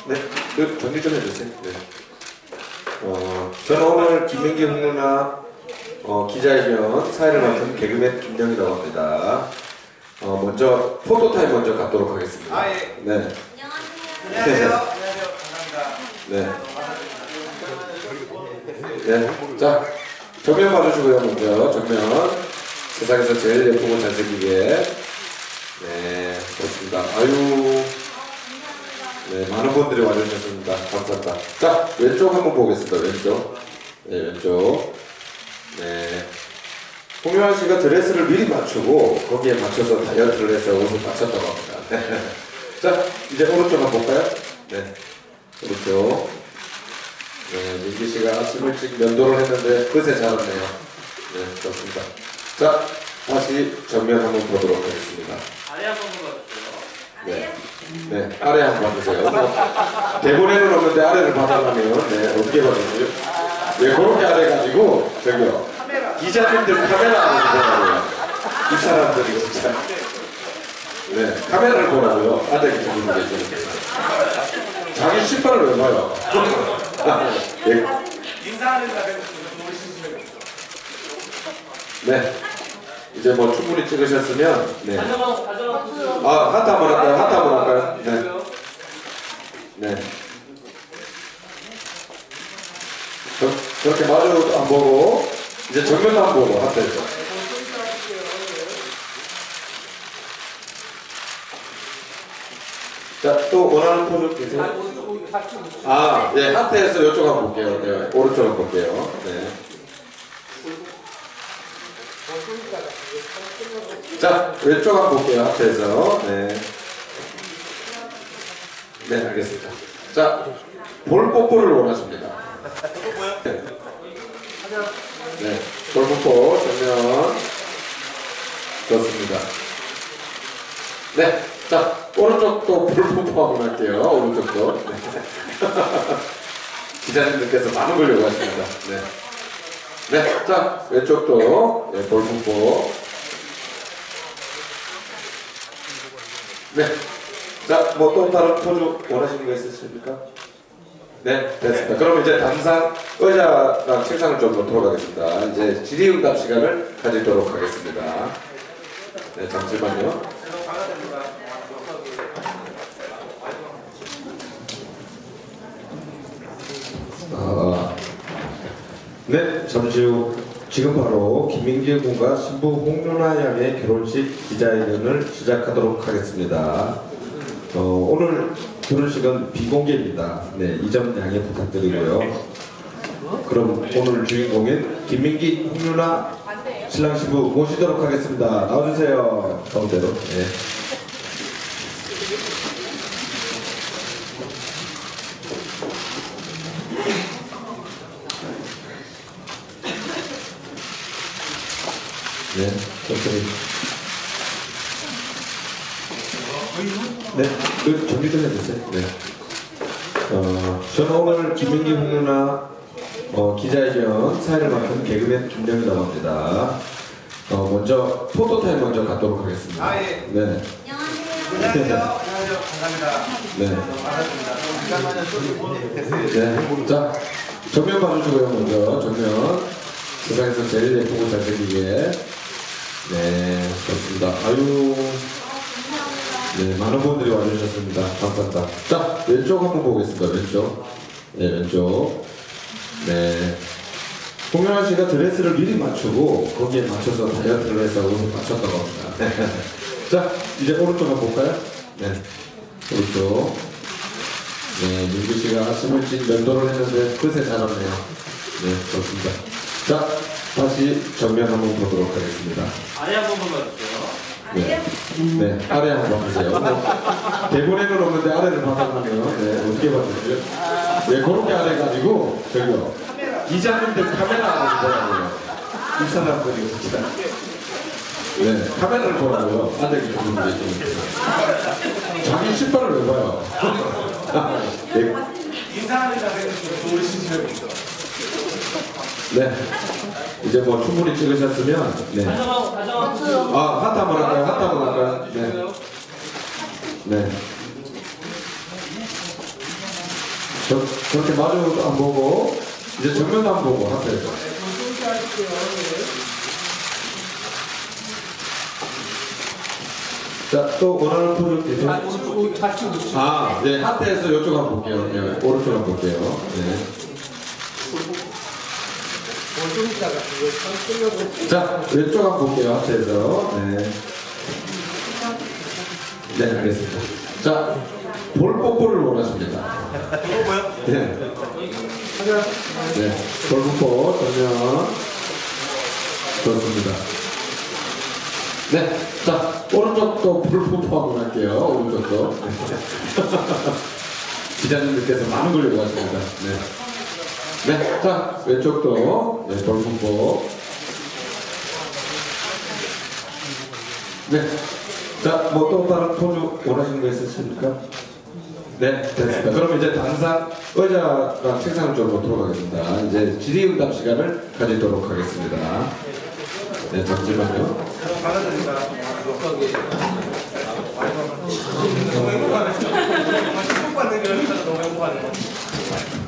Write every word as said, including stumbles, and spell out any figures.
네, 그 정리 좀 해주세요. 네. 어, 저는 오늘 김민기 홍누나 어, 기자회견 사회를 맡은 개그맨 김정이라고 합니다. 어, 먼저 포토타임 먼저 갖도록 하겠습니다. 아, 예. 네. 안녕하세요. 안녕하세요. 감사합니다. 네. 네. 자, 정면 봐주시고요. 먼저 정면. 세상에서 제일 예쁘고 잘생기게. 네, 좋습니다. 아유. 네, 많은 분들이 와주셨습니다. 감사합니다. 자, 왼쪽 한번 보겠습니다. 왼쪽. 네, 왼쪽. 네. 홍윤아 씨가 드레스를 미리 맞추고 거기에 맞춰서 다이어트를 해서 옷을 맞췄다고 합니다. 네. 자, 이제 오른쪽 한번 볼까요? 네. 오른쪽. 네, 민기 씨가 아침 일찍 면도를 했는데 그새 잘았네요. 네, 좋습니다. 자, 다시 정면 한번 보도록 하겠습니다. 아래 한번 봐주세요. 네. 네, 아래 한번 봐주세요. 뭐, 대본에는 없는데 아래를 봐달라면, 네, 어떻게 봐주세요? 네, 그렇게 아래 가지고, 저기요. 기자님들 카메라 안 보라고요. 이 사람들이 진짜. 네, 카메라를 보라고요. 아래 기자님들 계시는. 자기 신발을 왜 봐요? 네. 인사하는 자세는 모르시는 거죠? 네. 이제 뭐 충분히 찍으셨으면, 네. 가져가, 가져가 보세요. 아, 하트 한번 할까요? 하트 한번 할까요? 네. 네. 저, 저렇게 마주 안 보고, 이제 정면도 안 보고, 하트에서. 자, 또 원하는 포즈 계세요? 아, 예, 하트에서 이쪽 한번 볼게요. 네, 오른쪽 한번 볼게요. 네. 자, 왼쪽 한번 볼게요. 하트에서. 네. 네, 알겠습니다. 자, 볼 뽀뽀를 원하십니다. 네. 네, 볼 뽀뽀 정면. 좋습니다. 네, 자, 오른쪽도 볼 뽀뽀 한번 할게요. 오른쪽도. 네. 기자님들께서 많은 걸 요구하십니다. 네. 네, 자, 왼쪽도 네, 볼 뽀뽀. 네. 자, 뭐 또 다른 포즈 원하시는 거 있으십니까? 네, 됐습니다. 그럼 이제 당상 의자랑 책상을 좀 놓도록 하겠습니다. 이제 질의응답 시간을 가지도록 하겠습니다. 네, 잠시만요. 아, 네, 잠시 후 지금 바로 김민기 군과 신부 홍윤아 양의 결혼식 기자회견을 시작하도록 하겠습니다. 어, 오늘 결혼식은 비공개입니다. 네, 이 점 양해 부탁드리고요. 그럼 오늘 주인공인 김민기 홍윤아 신랑 신부 모시도록 하겠습니다. 나와주세요. 가운데로. 네. 네, 천천히. 네, 그 정리 좀 해주세요. 네. 어, 저는 오늘 김민기 홍누나 어, 기자회견 사회를 맡은 개그맨 김정이라고 합니다. 어, 먼저 포토타임 먼저 갖도록 하겠습니다. 아, 예. 네. 안녕하세요. 안녕하세요. 감사합니다. 네. 반갑습니다. 네. 자, 정면 봐주시고요. 먼저 정면. 세상에서 제일 예쁘고 잘생기게. 네, 좋습니다. 아유. 네, 많은 분들이 와주셨습니다. 감사합니다. 자, 왼쪽 한번 보겠습니다. 왼쪽. 네, 왼쪽. 네. 홍윤아 씨가 드레스를 미리 맞추고 거기에 맞춰서 다이어트를 해서 옷을 맞췄다고 합니다. 네. 자, 이제 오른쪽 한번 볼까요? 네. 오른쪽. 네, 민규 씨가 아침 일찍 면도를 했는데 그새 잘았네요. 네, 좋습니다. 자, 다시 정면 한번 보도록 하겠습니다. 아래 한번 봐주세요. 네. 네, 아래 한번 봐주세요. 뭐, 대본에는 없는데 아래를 봐달라면, 네, 어떻게 봐주세요? 네, 그렇게 아래 가지고, 저기요. 기자님들 카메라 안 보라고요. 이 사람들이 진짜. 네, 카메라를 보라고요. 아래 기자님들이 좀. 자기 신발을 왜 봐요? 네. 인사하는 자세는 모르시는 거죠? 네. 이제 뭐 충분히 찍으셨으면, 네. 가져가, 가져가 보세요. 아, 하트 한번 할까요? 하트 한번 할까요? 네. 네. 그렇게 마주도 안 보고, 이제 정면도 안 보고, 하트에서. 자, 또 원하는 포즈 계세요? 아, 네, 하트에서 이쪽 한번 볼게요. 네, 오른쪽 한번 볼게요. 네. 자, 왼쪽 한번 볼게요. 하트에서. 네. 네, 알겠습니다. 자, 볼 뽀뽀를 원하십니다. 뭐요? 네. 네, 볼 뽀뽀 전면. 좋습니다. 네, 자, 오른쪽도 볼 뽀뽀 한번 할게요. 오른쪽도. 기자님들께서 많은 걸 요구하십니다. 네. 네, 자, 왼쪽도. 네, 볼 뽀뽀. 네. 자, 뭐 또 다른 포즈 원하시는 거 있으십니까? 네, 됐습니다. 그럼 이제 당장 의자랑 책상을 좀 놓도록 하겠습니다. 이제 질의응답 시간을 가지도록 하겠습니다. 네, 잠시만요. 받아드립니다. 너무 행복하네. 정말 축복받는 게 너무 행복하네.